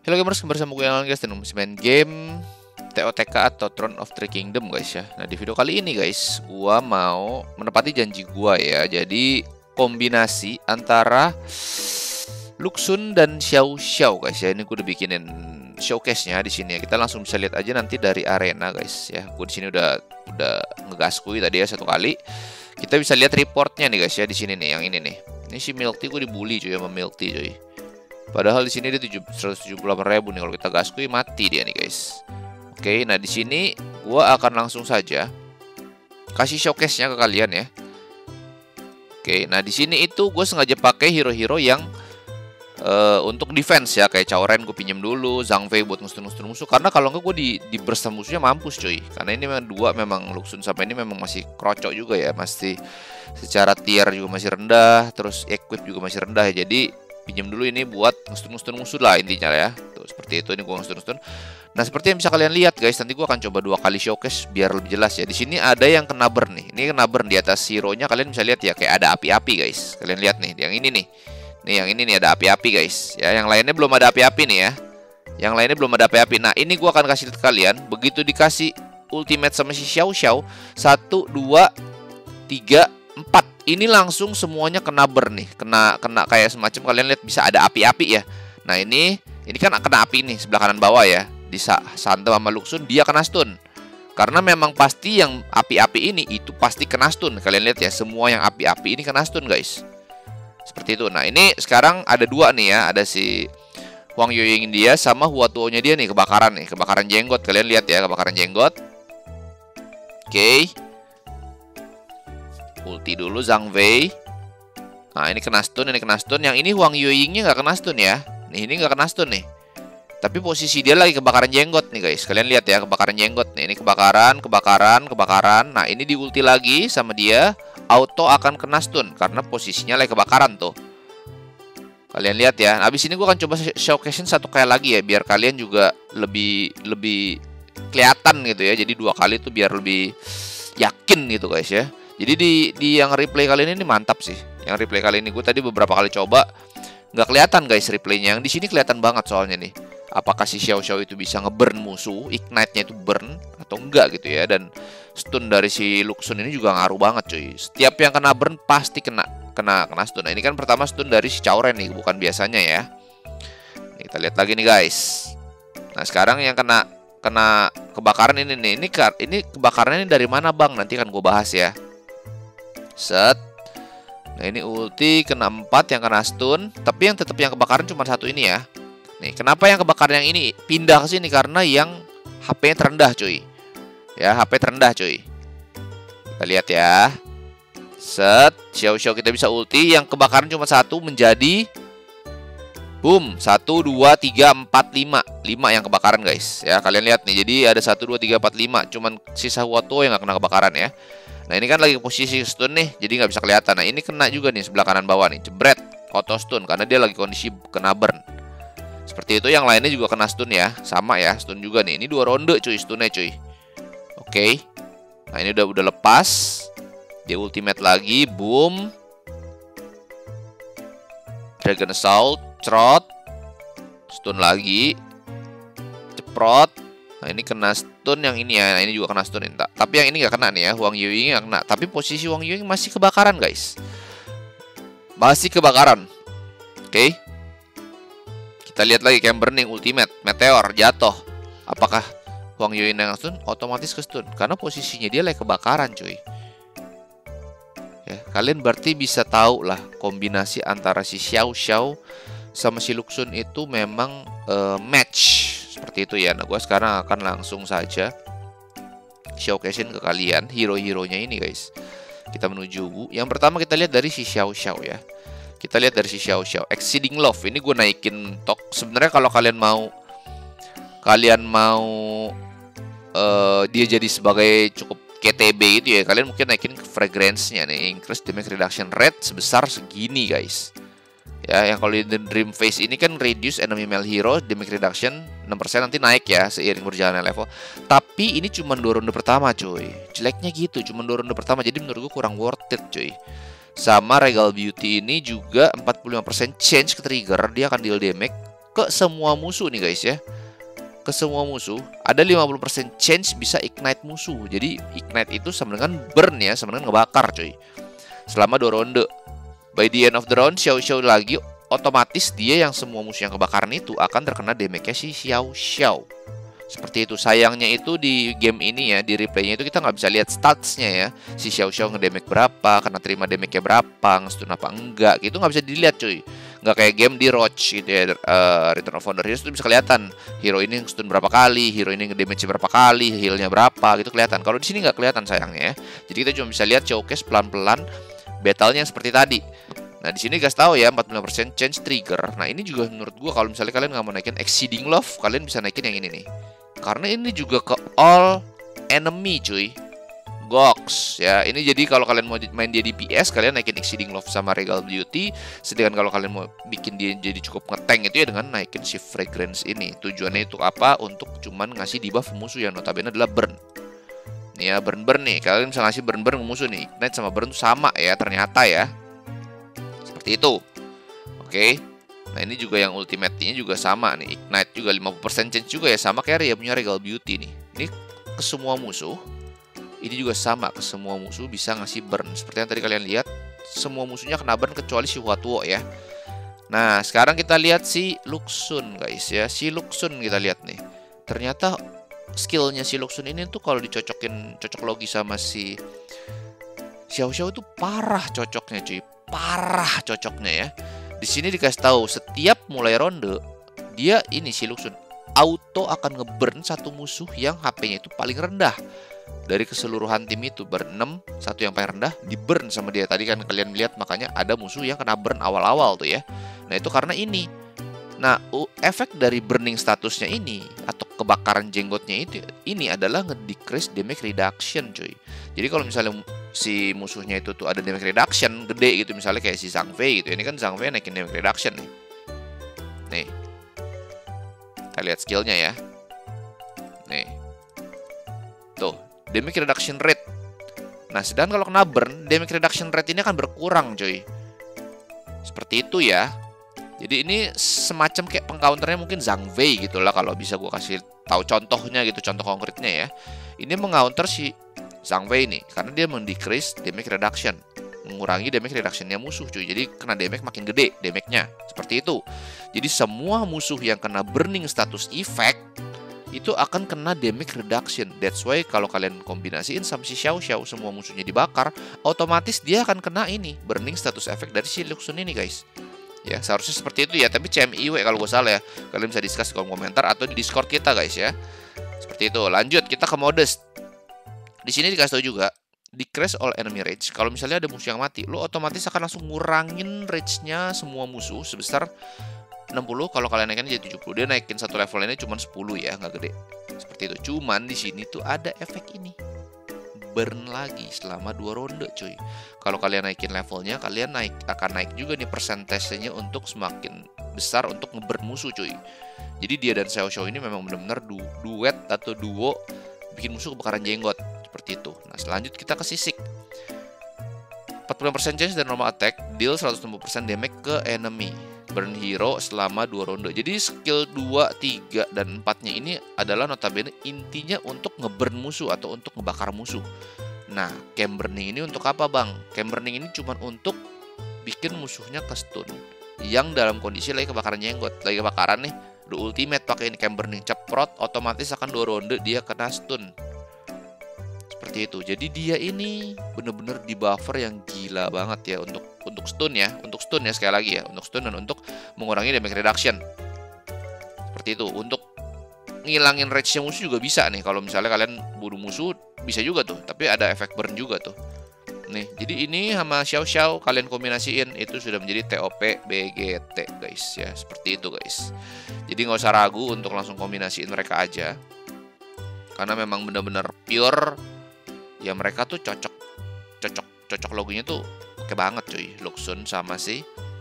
Halo gamers, kembali sama gue Alan guys, dan masih main game TOTK atau Throne of Three Kingdom guys ya. Nah di video kali ini guys, gue mau menepati janji gue ya. Jadi kombinasi antara Luxun dan Xiao Xiao guys ya. Ini gue udah bikinin showcase-nya di sini ya. Kita langsung bisa lihat aja nanti dari arena guys ya. Gue di sini udah ngegaskui tadi ya satu kali. Kita bisa lihat reportnya nih guys ya, di sini nih, yang ini nih. Ini si Milk Tea gue dibully cuy sama Milk Tea cuy. Padahal di sini dia 178.000 nih, kalau kita gaskui mati dia nih guys. Oke, nah di sini gua akan langsung saja kasih showcase-nya ke kalian ya. Oke, nah di sini itu gue sengaja pakai hero-hero yang untuk defense ya, kayak Cao Ren gue pinjem dulu, Zhang Fei buat ngestun-ngestun musuh. Karena kalau enggak gue di burst musuhnya mampus cuy. Karena ini memang memang Luxun sampai ini memang masih krocok juga ya, masih secara tier juga masih rendah, terus equip juga masih rendah ya. Jadi pinjam dulu ini buat ngestun-ngestun musuh lah intinya ya. Tuh seperti itu, ini gua ngestun-ngestun. Nah, seperti yang bisa kalian lihat guys, nanti gua akan coba 2 kali showcase biar lebih jelas ya. Di sini ada yang kena burn nih. Ini kena burn di atas hero-nya, kalian bisa lihat ya, kayak ada api-api guys. Kalian lihat nih, yang ini nih. Nih yang ini nih ada api-api guys. Ya, yang lainnya belum ada api-api nih ya. Yang lainnya belum ada api-api. Nah, ini gua akan kasih ke kalian begitu dikasih ultimate sama si Xiao Xiao 1 2 3 4. Ini langsung semuanya kena burn nih, kena kayak semacam kalian lihat bisa ada api-api ya. Nah ini kan kena api nih sebelah kanan bawah ya. Di Santem sama Luxun dia kena stun. Karena memang pasti yang api-api ini itu pasti kena stun. Kalian lihat ya, semua yang api-api ini kena stun guys. Seperti itu. Nah ini sekarang ada 2 nih ya, ada si Huang Yueying dia sama Huatuo-nya dia nih kebakaran nih, kebakaran jenggot. Kalian lihat ya, kebakaran jenggot. Oke. Ulti dulu Zhang Fei. Nah ini kena stun, ini kena stun. Yang ini Huang Yueying-nya nggak kena stun ya. Nih ini nggak kena stun nih. Tapi posisi dia lagi kebakaran jenggot nih guys. Kalian lihat ya, kebakaran jenggot nih. Ini kebakaran. Nah ini di ulti lagi sama dia, auto akan kena stun karena posisinya lagi kebakaran tuh. Kalian lihat ya. Habis ini gue akan coba showcase-in satu kali lagi ya, biar kalian juga lebih kelihatan gitu ya. Jadi 2 kali tuh biar lebih yakin gitu guys ya. Jadi di yang replay kali ini mantap sih. Yang replay kali ini gue tadi beberapa kali coba nggak kelihatan guys replaynya. Yang di sini kelihatan banget soalnya nih. Apakah si Xiao Xiao itu bisa ngeburn musuh, ignite-nya itu burn atau enggak gitu ya. Dan stun dari si Luxun ini juga ngaruh banget cuy. Setiap yang kena burn pasti kena stun. Nah ini kan pertama stun dari si Cao Ren nih, bukan biasanya ya. Nih, kita lihat lagi nih guys. Nah sekarang yang kena kebakaran ini nih. Ini kebakarannya dari mana bang? Nanti kan gue bahas ya. Set. Nah ini ulti kena 4 yang kena stun. Tapi yang tetap yang kebakaran cuma 1 ini ya. Nih kenapa yang kebakaran yang ini pindah ke sini? Karena yang HP-nya terendah cuy. Ya HP terendah cuy. Kita lihat ya. Set. Xiao Xiao kita bisa ulti. Yang kebakaran cuma 1 menjadi boom. 1, 2, 3, 4, 5. 5 yang kebakaran guys. Ya kalian lihat nih. Jadi ada 1, 2, 3, 4, 5. Cuman sisa Huatuo yang gak kena kebakaran ya. Nah ini kan lagi posisi stun nih, jadi nggak bisa kelihatan. Nah ini kena juga nih sebelah kanan bawah nih, jebret, auto stun karena dia lagi kondisi kena burn. Seperti itu, yang lainnya juga kena stun ya, sama ya, stun juga nih. Ini 2 ronde cuy, stunnya cuy. Oke. Nah ini udah lepas, dia ultimate lagi, boom. Dragon Assault, cerot, stun lagi, ceprot. Nah ini kena stun yang ini ya. Nah ini juga kena stun ini. Tapi yang ini nggak kena nih ya. Huang Yueying nggak kena. Tapi posisi Huang Yueying masih kebakaran guys. Masih kebakaran. Oke. Kita lihat lagi Camp Burning Ultimate Meteor jatuh. Apakah Huang Yueying yang stun? Otomatis ke stun. Karena posisinya dia lagi kebakaran cuy. Ya, kalian berarti bisa tahu lah kombinasi antara si Xiao Xiao sama si Luxun itu memang match. Seperti itu ya. Nah gue sekarang akan langsung saja showcase-in ke kalian hero-heronya ini guys. Kita menuju. Yang pertama kita lihat dari si Xiao Xiao ya. Kita lihat dari si Xiao Xiao Exceeding Love. Ini gue naikin tok. Sebenarnya kalau kalian mau dia jadi sebagai cukup KTB gitu ya, kalian mungkin naikin fragrance-nya nih. Increase damage reduction rate sebesar segini guys. Ya, yang kalau di Dream Phase ini kan reduce enemy male hero damage reduction 6%, nanti naik ya seiring berjalannya level. Tapi ini cuma 2 ronde pertama cuy. Jeleknya gitu, cuma 2 ronde pertama. Jadi menurut gue kurang worth it cuy. Sama Regal Beauty ini juga 45% change ke trigger, dia akan deal damage ke semua musuh nih guys ya. Ke semua musuh ada 50% chance bisa ignite musuh. Jadi ignite itu sama dengan burn ya, sama dengan ngebakar coy. Selama 2 ronde. By the end of the round, Xiao Xiao lagi otomatis dia yang semua musuh yang kebakaran itu akan terkena damage-nya si Xiao Xiao. Seperti itu. Sayangnya itu di game ini ya, di replaynya itu kita nggak bisa lihat statsnya ya. Si Xiao Xiao ngedamage berapa, kena terima damage-nya berapa, nge-stun apa enggak, gitu nggak bisa dilihat cuy. Nggak kayak game di Roach gitu ya, Return of Founder Heroes itu bisa kelihatan. Hero ini nge-stun berapa kali, hero ini ngedamage berapa kali, heal-nya berapa, gitu kelihatan. Kalau di sini nggak kelihatan sayangnya ya. Jadi kita cuma bisa lihat showcase pelan-pelan battle-nya seperti tadi. Nah, di sini guys tahu ya 45% chance trigger. Nah, ini juga menurut gua kalau misalnya kalian nggak mau naikin Exceeding Love, kalian bisa naikin yang ini nih. Karena ini juga ke all enemy cuy. Gox ya. Ini jadi kalau kalian mau main dia di PS, kalian naikin Exceeding Love sama Regal Beauty. Sedangkan kalau kalian mau bikin dia jadi cukup ngetank itu ya dengan naikin si Fragrance ini. Tujuannya itu apa? Untuk cuman ngasih debuff musuh yang notabene adalah burn. Nih ya, burn nih. Kalian bisa ngasih burn ke musuh nih. Ignite sama burn tuh sama ya ternyata ya. Seperti itu. Oke. Nah, ini juga yang ultimate-nya juga sama nih. Ignite juga 50% chance juga ya, sama kayak ya punya Regal Beauty nih. Ini ke semua musuh. Ini juga sama, ke semua musuh bisa ngasih burn. Seperti yang tadi kalian lihat, semua musuhnya kena burn kecuali si Huatuo ya. Nah, sekarang kita lihat si Luxun guys ya. Si Luxun kita lihat nih. Ternyata skillnya si Luxun ini tuh kalau dicocokin, cocok logi sama si Xiao Xiao itu parah cocoknya cuy. Parah cocoknya ya. Di sini dikasih tahu setiap mulai ronde dia ini si Luxun auto akan ngeburn satu musuh yang HP-nya itu paling rendah. Dari keseluruhan tim itu burn 6, satu yang paling rendah di burn sama dia. Tadi kan kalian lihat makanya ada musuh yang kena burn awal-awal tuh ya. Nah, itu karena ini. Nah, efek dari burning statusnya ini atau kebakaran jenggotnya itu ini adalah nge-decrease damage reduction cuy. Jadi kalau misalnya si musuhnya itu tuh ada damage reduction gede gitu, misalnya kayak si Zhang Fei gitu. Ini kan Zhang Fei naikin damage reduction nih. Nih. Kita lihat skillnya ya. Nih. Tuh, damage reduction rate. Nah, sedangkan kalau kena burn, damage reduction rate ini akan berkurang cuy. Seperti itu ya. Jadi ini semacam kayak pengcounternya mungkin Zhang Fei gitu lah, kalau bisa gue kasih tahu contohnya gitu, contoh konkretnya ya. Ini mengcounter si Zhang Fei ini karena dia mendecrease damage reduction, mengurangi damage reductionnya musuh cuy. Jadi kena damage makin gede damage-nya. Seperti itu. Jadi semua musuh yang kena burning status effect itu akan kena damage reduction. That's why kalau kalian kombinasiin sama si Xiao Xiao, semua musuhnya dibakar, otomatis dia akan kena ini burning status effect dari si Luxun ini guys. Ya, seharusnya seperti itu ya, tapi CMIW kalau gue salah ya. Kalian bisa discuss di kolom komentar atau di Discord kita guys ya. Seperti itu. Lanjut kita ke modest. Di sini dikasih tahu juga decrease all enemy rage. Kalau misalnya ada musuh yang mati, lo otomatis akan langsung ngurangin rage-nya semua musuh sebesar 60. Kalau kalian naikin jadi 70. Dia naikin satu level ini cuma 10 ya, nggak gede. Seperti itu. Cuman di sini tuh ada efek ini. Burn lagi selama 2 ronde cuy. Kalau kalian naikin levelnya, kalian akan naik juga nih persentasenya untuk semakin besar untuk ngeburn musuh cuy. Jadi dia dan Xiao Xiao ini memang benar-benar duet atau duo bikin musuh kebakaran jenggot seperti itu. Nah, selanjut kita ke Sisik. 40% chance dan normal attack, deal 160% damage ke enemy. Burn hero selama 2 ronde. Jadi skill 2, 3, dan 4-nya ini adalah notabene intinya untuk ngeburn musuh atau untuk ngebakar musuh. Nah, camp burning ini untuk apa bang? Camp burning ini cuma untuk bikin musuhnya ke stun yang dalam kondisi lagi kebakaran jenggot. Lagi kebakaran nih, the ultimate pakai ini camp burning, ceprot, otomatis akan 2 ronde dia kena stun. Seperti itu. Jadi dia ini bener-bener di buffer yang gila banget ya untuk stun ya, sekali lagi ya, untuk stun dan untuk mengurangi damage reduction. Seperti itu. Untuk ngilangin rage-nya musuh juga bisa nih. Kalau misalnya kalian bunuh musuh bisa juga tuh, tapi ada efek burn juga tuh. Nih, jadi ini sama Xiao Xiao kalian kombinasiin itu sudah menjadi TOP BGT guys ya, seperti itu guys. Jadi nggak usah ragu untuk langsung kombinasiin mereka aja. Karena memang benar-benar pure ya, mereka tuh cocok logonya tuh oke banget cuy. Luxun sama si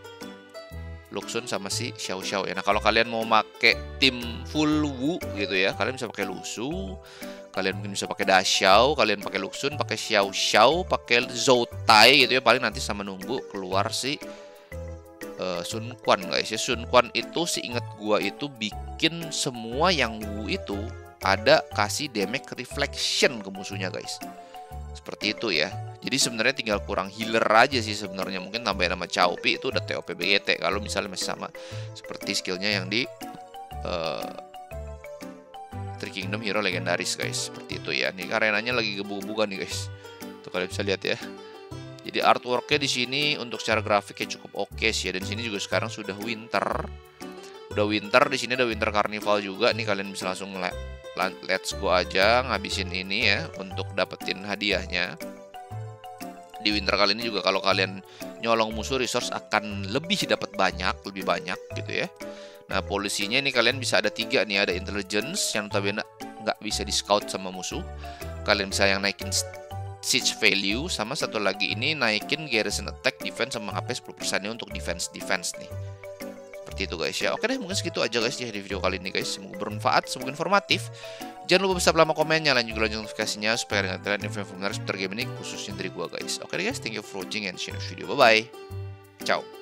Xiao Xiao ya. Nah, kalau kalian mau pakai tim full Wu gitu ya, kalian bisa pakai Lusu, kalian mungkin bisa pakai Da Xiao, kalian pakai Luxun, pakai Xiao Xiao, pakai Zhou Tai gitu ya. Paling nanti sama nunggu keluar si Sun Quan guys ya. Sun Quan itu seingat gua itu bikin semua yang Wu itu ada kasih damage reflection ke musuhnya guys. Seperti itu ya. Jadi sebenarnya tinggal kurang healer aja sih sebenarnya. Mungkin tambahin nama Chaupi itu udah TOP BGT kalau misalnya masih sama seperti skillnya yang di Three Kingdom Hero legendaris guys. Seperti itu ya. Nih arenanya lagi gebuk-gebukan nih guys. Tuh kalian bisa lihat ya. Jadi artworknya di sini untuk secara grafiknya cukup oke sih ya. Dan sini juga sekarang sudah winter. Udah winter, di sini ada winter carnival juga nih, kalian bisa langsung let's go aja ngabisin ini ya untuk dapetin hadiahnya. Di winter kali ini juga kalau kalian nyolong musuh resource akan lebih lebih banyak gitu ya. Nah, polisinya ini kalian bisa ada 3 nih, ada intelligence yang notabene nggak bisa di scout sama musuh. Kalian bisa yang naikin siege value, sama satu lagi ini naikin garrison attack, defense sama HP 10% nya untuk defense nih. Seperti itu guys ya. Oke deh, mungkin segitu aja guys ya di video kali ini guys. Semoga bermanfaat, semoga informatif. Jangan lupa subscribe, lama komen, nyalain juga lonceng notifikasinya supaya dengan kalian info-info menarik seputar game ini khususnya dari gua guys. Oke deh guys, thank you for watching and see you next video. Bye bye. Ciao.